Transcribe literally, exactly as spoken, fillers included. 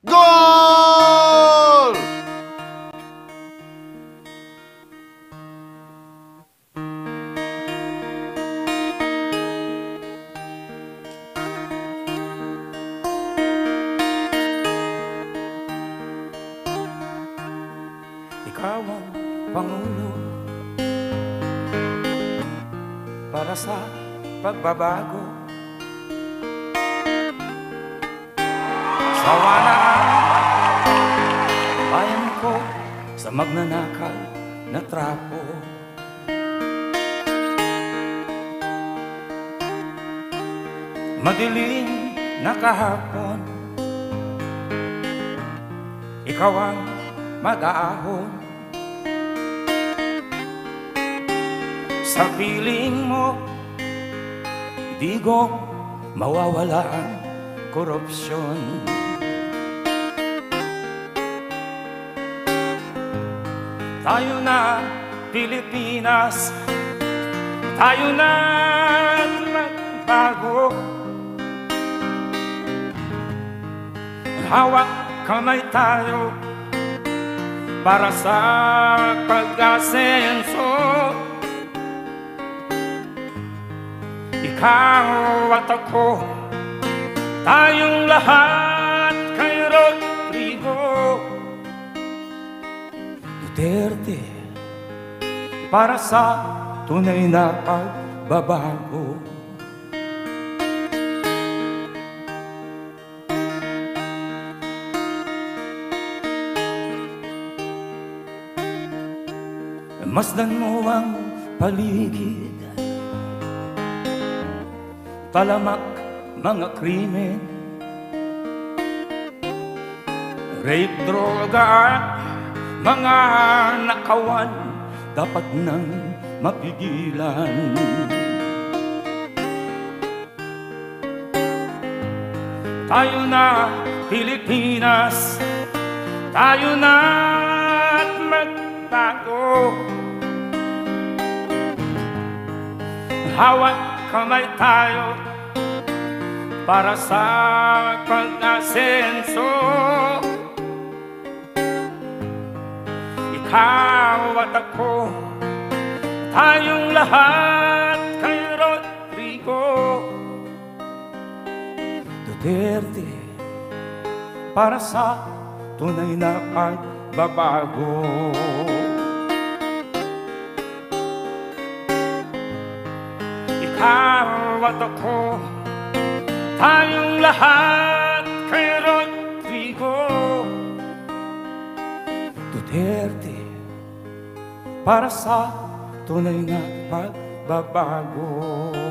Gol! Ikaw ang Pangulo para sa pagbabago. Sawa na ang bayan ko sa magnanakaw na trapo. Madilim na kahapon, ikaw ang mag-aahon. Sa piling mo, di ko mawawala ang korupsyon. Tayo na Pilipinas, tayo na magbago. Hawak kamay tayo para sa pag-asenso. Ikaw at ako, tayong lahat kay Rodrigo Duterte, para sa tunay na pagbabago. Masdan mo ang paligid, talamak mga krimen, rape, droga at mga nakawan, dapat nang mapigilan. Tayo na Pilipinas, tayo na at magbago. Hawak kamay tayo para sa pag-asenso. Ikaw at ako, tayong lahat kay Rodrigo Duterte, para sa tunay na pagbabago. Ikaw at ako, tayong lahat kay Rodrigo Duterte, para sa tunay na pagbabago.